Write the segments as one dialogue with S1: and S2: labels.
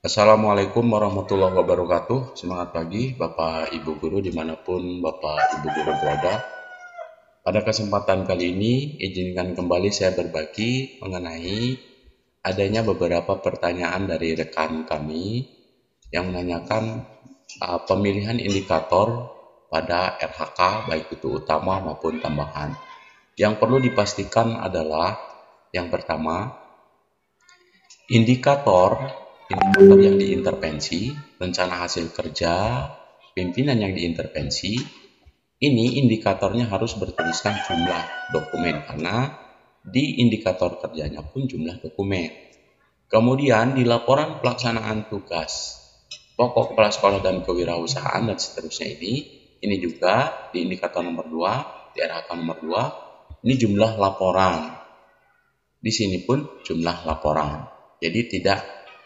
S1: Assalamualaikum warahmatullahi wabarakatuh. Semangat pagi Bapak Ibu Guru dimanapun Bapak Ibu Guru berada. Pada kesempatan kali ini izinkan kembali saya berbagi mengenai adanya beberapa pertanyaan dari rekan kami yang menanyakan pemilihan indikator pada RHK baik itu utama maupun tambahan. Yang perlu dipastikan adalah yang pertama, indikator yang diintervensi, rencana hasil kerja, pimpinan yang diintervensi, ini indikatornya harus bertuliskan jumlah dokumen karena di indikator kerjanya pun jumlah dokumen. Kemudian di laporan pelaksanaan tugas pokok kepala sekolah dan kewirausahaan dan seterusnya ini juga di indikator nomor 2, di RHK nomor 2, ini jumlah laporan. Di sini pun jumlah laporan. Jadi tidak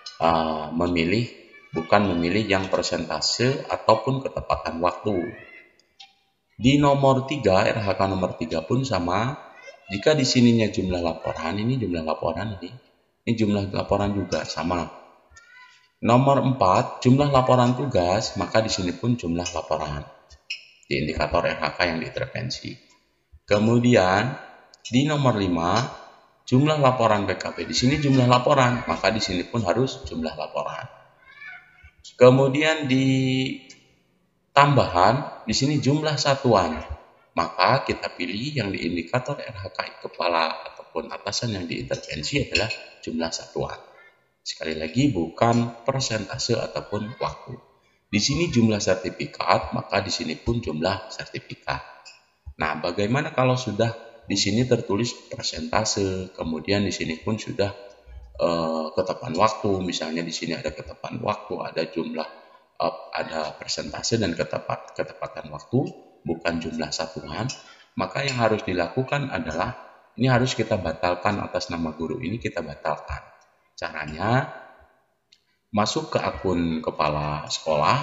S1: bukan memilih yang persentase ataupun ketepatan waktu. Di nomor 3, RHK nomor 3 pun sama. Jika di sininya jumlah laporan, ini jumlah laporan ini jumlah laporan juga sama. Nomor 4, jumlah laporan tugas, maka di sini pun jumlah laporan di indikator RHK yang diintervensi. Kemudian di nomor 5, jumlah laporan PKP, di sini jumlah laporan, maka di sini pun harus jumlah laporan. Kemudian di tambahan, di sini jumlah satuan, maka kita pilih yang di indikator RHK kepala ataupun atasan yang diintervensi adalah jumlah satuan. Sekali lagi bukan persentase ataupun waktu. Di sini jumlah sertifikat, maka di sini pun jumlah sertifikat. Nah, bagaimana kalau sudah di sini tertulis persentase, kemudian di sini pun sudah ketepatan waktu, misalnya di sini ada ketepatan waktu, ada jumlah, ada persentase dan ketepatan waktu, bukan jumlah satuan, maka yang harus dilakukan adalah ini harus kita batalkan atas nama guru ini, kita batalkan. Caranya masuk ke akun kepala sekolah,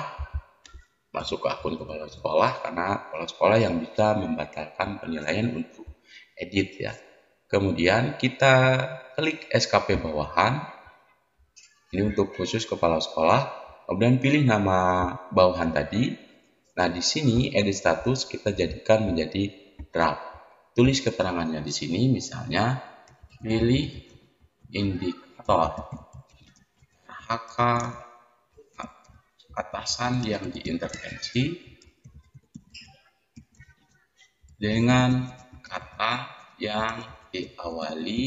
S1: karena kepala sekolah yang bisa membatalkan penilaian untuk edit ya. Kemudian kita klik SKP bawahan, ini untuk khusus kepala sekolah, kemudian pilih nama bawahan tadi. Nah, di sini edit status kita jadikan menjadi draft. Tulis keterangannya di sini, misalnya pilih indikator HK atasan yang diintervensi dengan kata yang diawali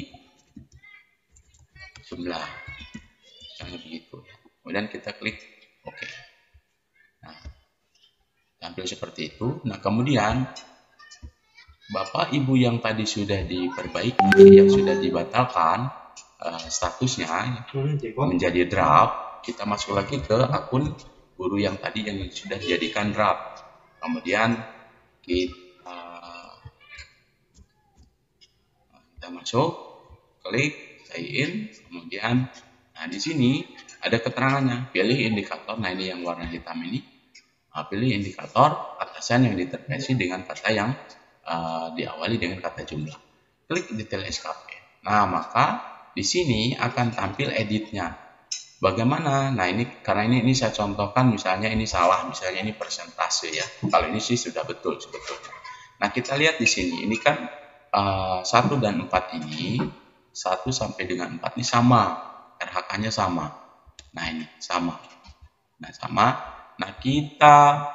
S1: jumlah, misalnya begitu. Kemudian kita klik OK. Nah, tampil seperti itu. Nah, kemudian Bapak Ibu yang tadi sudah diperbaiki, yang sudah dibatalkan statusnya menjadi draft, kita masuk lagi ke akun guru yang tadi yang sudah dijadikan draft. Kemudian kita masuk, klik sign in, kemudian di sini ada keterangannya, pilih indikator. Nah, ini yang warna hitam ini, pilih indikator atasan yang diintervensi dengan kata yang diawali dengan kata jumlah. Klik detail SKP. Nah, maka di sini akan tampil editnya. Bagaimana? Nah, ini karena ini saya contohkan, misalnya ini salah, misalnya ini persentase ya. Kalau ini sih sudah betul sebetulnya. Nah, kita lihat di sini, ini kan 1 dan 4 ini, 1 sampai dengan 4 ini sama, RHK-nya sama. Nah, ini sama. Nah, sama. Nah, kita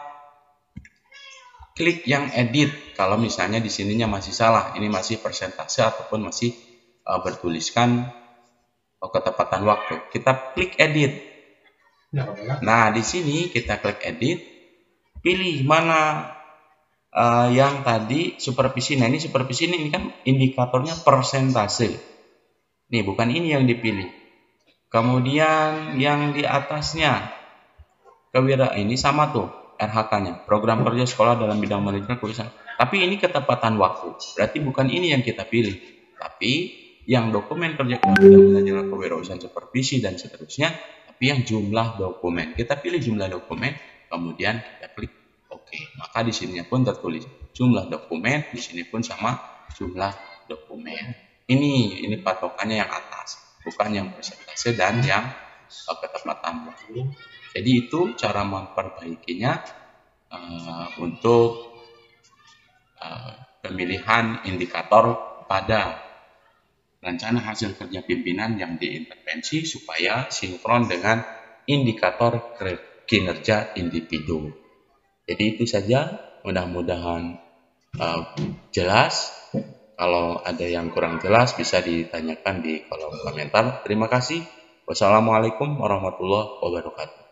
S1: klik yang edit. Kalau misalnya di sininya masih salah, ini masih persentase ataupun masih bertuliskan ketepatan waktu. Kita klik edit. Nah, di sini kita klik edit, pilih mana yang tadi supervisi. Nah, ini supervisi ini kan indikatornya persentase. Nih, bukan ini yang dipilih. Kemudian yang di atasnya ini sama tuh RHK-nya, program kerja sekolah dalam bidang manajemen keuangan. Tapi ini ketepatan waktu. Berarti bukan ini yang kita pilih. Tapi yang dokumen kerja dalam manajemen kewirausahaan, supervisi dan seterusnya, tapi yang jumlah dokumen. Kita pilih jumlah dokumen, kemudian kita klik OK. Maka di sininya pun tertulis jumlah dokumen, di sini pun sama jumlah dokumen. Ini patokannya yang atas, bukan yang persentase dan yang ketepatan waktu. Jadi itu cara memperbaikinya untuk pemilihan indikator pada rencana hasil kerja pimpinan yang diintervensi supaya sinkron dengan indikator kinerja individu. Jadi itu saja, mudah-mudahan jelas. Kalau ada yang kurang jelas bisa ditanyakan di kolom komentar. Terima kasih. Wassalamualaikum warahmatullahi wabarakatuh.